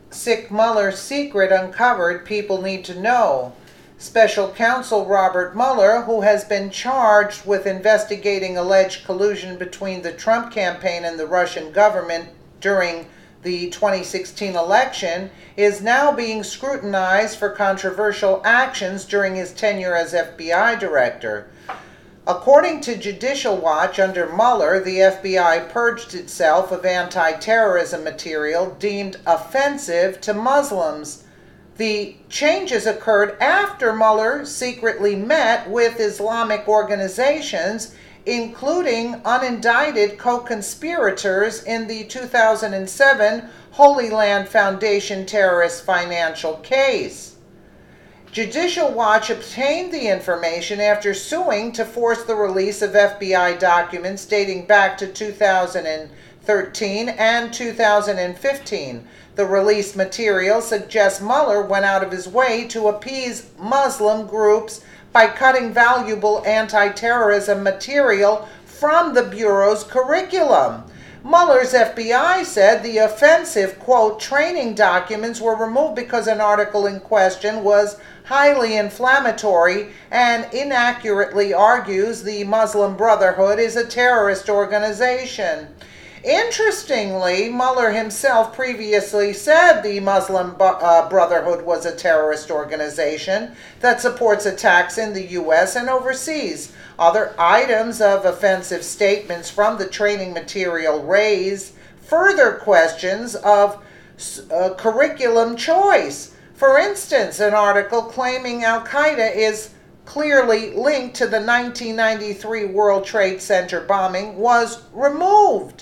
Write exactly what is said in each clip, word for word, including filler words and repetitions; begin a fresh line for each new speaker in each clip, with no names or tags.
Sick Mueller secret uncovered people need to know. Special counsel Robert Mueller, who has been charged with investigating alleged collusion between the Trump campaign and the Russian government during the twenty sixteen election, is now being scrutinized for controversial actions during his tenure as F B I director. According to Judicial Watch, under Mueller, the F B I purged itself of anti-terrorism material deemed offensive to Muslims. The changes occurred after Mueller secretly met with Islamic organizations, including unindicted co-conspirators in the two thousand seven Holy Land Foundation terrorist financial case. Judicial Watch obtained the information after suing to force the release of F B I documents dating back to two thousand thirteen and two thousand fifteen. The released material suggests Mueller went out of his way to appease Muslim groups by cutting valuable anti-terrorism material from the Bureau's curriculum. Mueller's F B I said the offensive, quote, training documents were removed because an article in question was highly inflammatory and inaccurately argues the Muslim Brotherhood is a terrorist organization. Interestingly, Mueller himself previously said the Muslim uh, Brotherhood was a terrorist organization that supports attacks in the U S and overseas. Other items of offensive statements from the training material raise further questions of uh, curriculum choice. For instance, an article claiming Al-Qaeda is clearly linked to the nineteen ninety-three World Trade Center bombing was removed.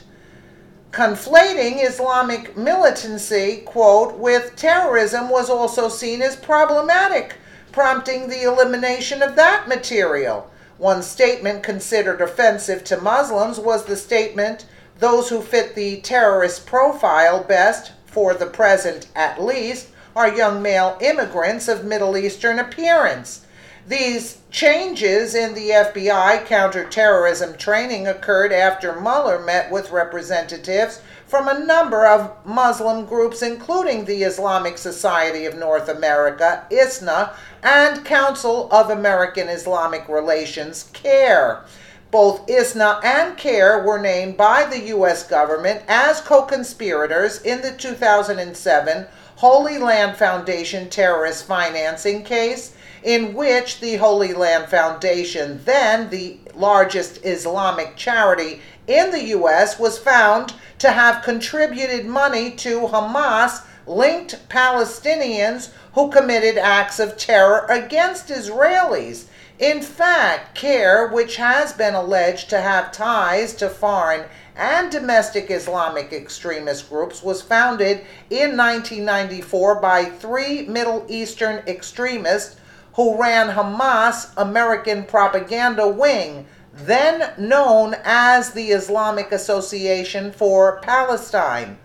Conflating Islamic militancy, quote, with terrorism was also seen as problematic, prompting the elimination of that material. One statement considered offensive to Muslims was the statement, "Those who fit the terrorist profile best, for the present at least, are young male immigrants of Middle Eastern appearance." These changes in the F B I counterterrorism training occurred after Mueller met with representatives from a number of Muslim groups, including the Islamic Society of North America, I S N A, and Council of American Islamic Relations, CARE. Both I S N A and CARE were named by the U S government as co-conspirators in the two thousand seven Holy Land Foundation terrorist financing case, in which the Holy Land Foundation, then the largest Islamic charity in the U S, was found to have contributed money to Hamas-linked Palestinians who committed acts of terror against Israelis. In fact, CARE, which has been alleged to have ties to foreign and domestic Islamic extremist groups, was founded in nineteen ninety-four by three Middle Eastern extremists who ran Hamas' American propaganda wing, then known as the Islamic Association for Palestine.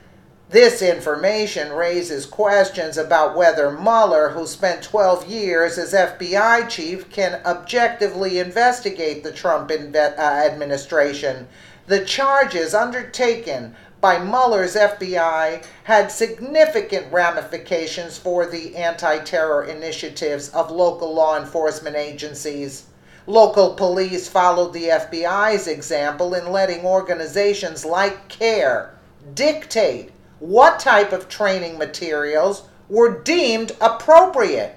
This information raises questions about whether Mueller, who spent twelve years as F B I chief, can objectively investigate the Trump inve- uh, administration. The charges undertaken by Mueller's F B I had significant ramifications for the anti-terror initiatives of local law enforcement agencies. Local police followed the F B I's example in letting organizations like CARE dictate what type of training materials were deemed appropriate.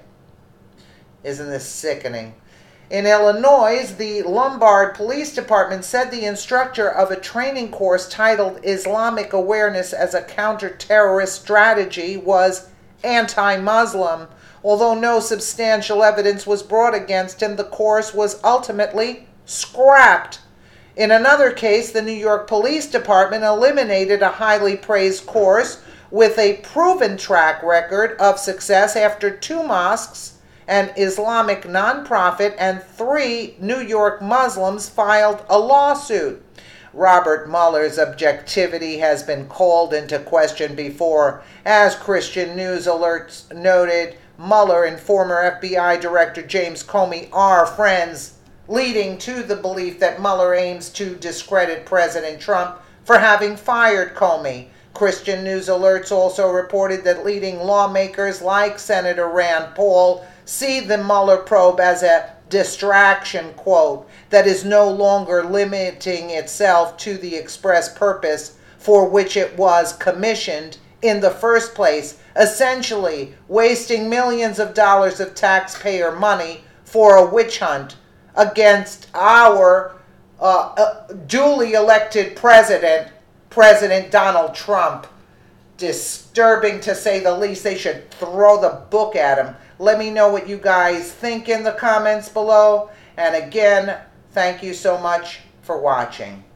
Isn't this sickening? In Illinois, the Lombard Police Department said the instructor of a training course titled Islamic Awareness as a Counter-Terrorist Strategy was anti-Muslim. Although no substantial evidence was brought against him, the course was ultimately scrapped. In another case, the New York Police Department eliminated a highly praised course with a proven track record of success after two mosques, an Islamic nonprofit, and three New York Muslims filed a lawsuit. Robert Mueller's objectivity has been called into question before. As Christian News Alerts noted, Mueller and former F B I Director James Comey are friends, leading to the belief that Mueller aims to discredit President Trump for having fired Comey. Christian News Alerts also reported that leading lawmakers like Senator Rand Paul see the Mueller probe as a distraction, quote, that is no longer limiting itself to the express purpose for which it was commissioned in the first place, essentially wasting millions of dollars of taxpayer money for a witch hunt against our uh, uh, duly elected president, President Donald Trump. Disturbing to say the least. They should throw the book at him. Let me know what you guys think in the comments below. And again, thank you so much for watching.